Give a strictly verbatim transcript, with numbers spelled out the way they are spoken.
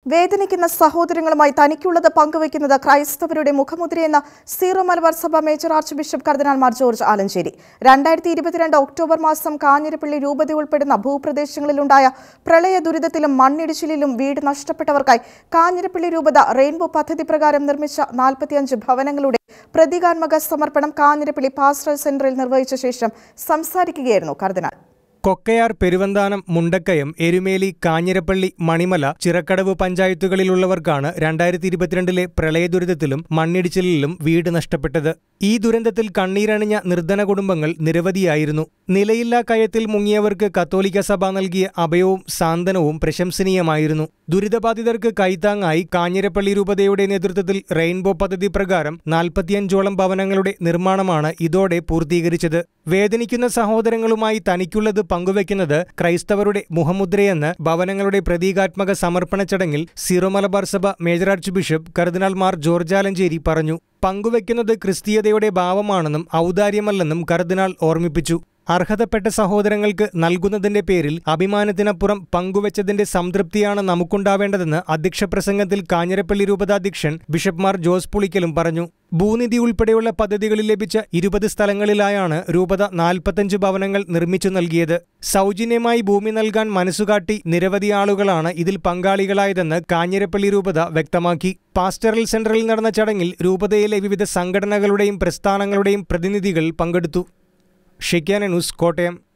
വേദനിക്കുന്ന സഹോദരങ്ങളുമായി തനിക്കുള്ളത് പങ്കുവയ്ക്കുന്നത് ക്രൈസ്തവരുടെ മുഖമുദ്രയെന്ന സീറോ മലബാർ സഭ major archbishop cardinal Mar George Alencherry. രണ്ടായിരത്തി ഇരുപത്തിരണ്ട് ഒക്ടോബർ മാസം കാഞ്ഞിരപ്പള്ളി രൂപത ഉൾപ്പെടുന്ന ഭൂപ്രദേശങ്ങളിലുണ്ടായ പ്രളയ ദുരിതത്തിലും മണ്ണിടിച്ചിലിലും വീട് നഷ്ടപ്പെട്ടവർക്കായി കാഞ്ഞിരപ്പള്ളി രൂപത റെയിൻബോ പദ്ധതി പ്രകാരം നിർമ്മിച്ച നാൽപ്പത്തിയഞ്ച് ഭവനങ്ങളുടെ പ്രതീകാത്മക സമർപ്പണം കാഞ്ഞിരപ്പള്ളി പാസ്റ്ററൽ സെന്ററിൽ നിർവഹിച്ച ശേഷം സംസാരിക്കുകയായിരുന്നു കർദിനാൾ. കൊക്കയാർ, പെരുവന്താനം, മുണ്ടക്കയം, എരുമേലി, കാഞ്ഞിരപ്പള്ളി, മണിമല, ചിറക്കടവ് പഞ്ചായത്തുകളിലുള്ളവർക്കാണ് രണ്ടായിരത്തി ഇരുപത്തിരണ്ടിലെ പ്രളയദുരിതത്തിലും മണ്ണിടിച്ചിലിലും വീട് നഷ്ടപ്പെട്ടത്. ഈ ദുരന്തത്തിൽ കണ്ണീരണിഞ്ഞ നിർധന കുടുംബങ്ങൾ നിരവധിയായിരുന്നു. നിലയില്ലാ കയത്തിൽ മുങ്ങിയവർക്ക് കത്തോലിക്ക സഭ നൽകിയ അഭയവും സാന്ത്വനവും പ്രശംസനീയമായിരുന്നു. ദുരിതബാധിതർക്ക് കൈത്താങ്ങായി കാഞ്ഞിരപ്പള്ളി രൂപതയുടെ നേതൃത്വത്തിൽ റെയിൻബോ പദ്ധതി പ്രകാരം നാൽപ്പത്തിയഞ്ചോളം ഭവനങ്ങളുടെ നിർമ്മാണമാണ് ഇതോടെ പൂർത്തീകരിച്ചത്. വേദനിക്കുന്ന സഹോദരങ്ങളുമായി തനിക്കുള്ളത് പങ്കുവയ്ക്കുന്നത് ക്രൈസ്തവരുടെ മുഖമുദ്രയെന്ന് ഭവനങ്ങളുടെ പ്രതീകാത്മക സമർപ്പണ ചടങ്ങിൽ സീറോ മലബാർ സഭ major archbishop cardinal Mar George Alencherry പറഞ്ഞു. പങ്കുവയ്ക്കുന്നത് ക്രിസ്തീയതയുടെ ഭാവമാണെന്നും ഔദാര്യമല്ലെന്നും കർദിനാൾ ഓർമ്മിപ്പിച്ചു. അർഹതപ്പെട്ട സഹോദരങ്ങൾക്ക് നൽകുന്നതിന്റെ പേരിൽ അഭിമാനത്തിനപ്പുറം പങ്കുവച്ചതിന്റെ സംതൃപ്തിയാണ് നമുക്കുണ്ടാവേണ്ടതെന്ന് അധ്യക്ഷ പ്രസംഗത്തിൽ കാഞ്ഞിരപ്പള്ളി രൂപതാധ്യക്ഷൻ ബിഷപ്പ് മാർ ജോസ് പുളിക്കലും പറഞ്ഞു. ഭൂനിധി ഉൾപ്പെടെയുള്ള പദ്ധതികളിൽ ലഭിച്ച ഇരുപത് സ്ഥലങ്ങളിലായാണ് രൂപത നാൽപ്പത്തഞ്ച് ഭവനങ്ങൾ നിർമ്മിച്ചു നൽകിയത്. സൗജന്യമായി ഭൂമി നൽകാൻ മനസ്സുകാട്ടി നിരവധി ആളുകളാണ് ഇതിൽ പങ്കാളികളായതെന്ന് കാഞ്ഞിരപ്പള്ളി രൂപത വ്യക്തമാക്കി. പാസ്റ്ററൽ സെന്ററിൽ നടന്ന ചടങ്ങിൽ രൂപതയിലെ വിവിധ സംഘടനകളുടെയും പ്രസ്ഥാനങ്ങളുടെയും പ്രതിനിധികൾ പങ്കെടുത്തു. ഷിക്കാന ന്യൂസ്, കോട്ടയം.